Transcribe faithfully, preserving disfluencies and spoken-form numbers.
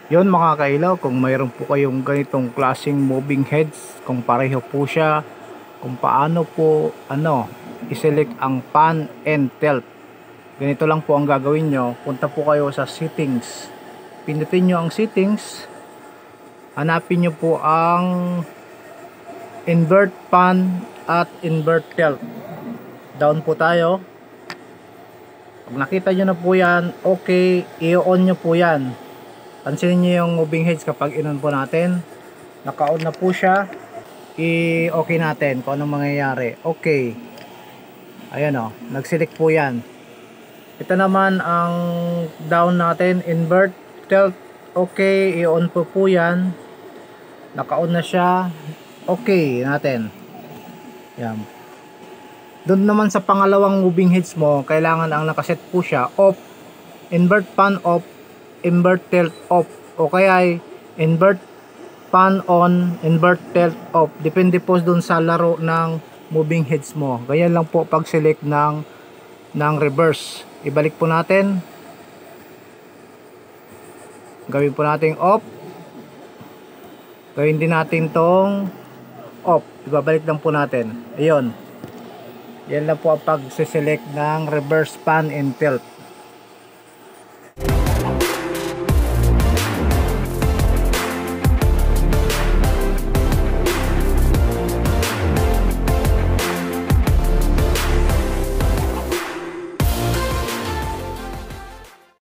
Yon mga kailaw, kung mayroon po kayong ganitong klaseng moving heads, kung pareho po siya, kung paano po ano i-select ang pan and tilt. Ganito lang po ang gagawin nyo. Punta po kayo sa settings, pindutin nyo ang settings, hanapin nyo po ang invert pan at invert tilt. Down po tayo. Pag nakita nyo na po yan, okay, i-on nyo po yan. Pansinin nyo yung moving heads kapag in-on po natin, naka-on na po siya. I-okay natin kung anong mangyayari. Okay, ayan o, nag-select po yan. Ito naman ang down natin, invert, tilt. Okay, i-on po po yan, naka-on na siya. Okay natin. Yan. Doon naman sa pangalawang moving heads mo, kailangan ang nakaset po siya off, invert pan off, invert tilt off, o kaya ay invert pan on, invert tilt off. Depende po doon sa laro ng moving heads mo. Ganyan lang po pag select ng ng reverse. Ibalik po natin, gawin po natin off, gawin din natin tong off, ibabalik lang po natin. Ayun, yan lang po ang pag-select ng reverse pan and tilt.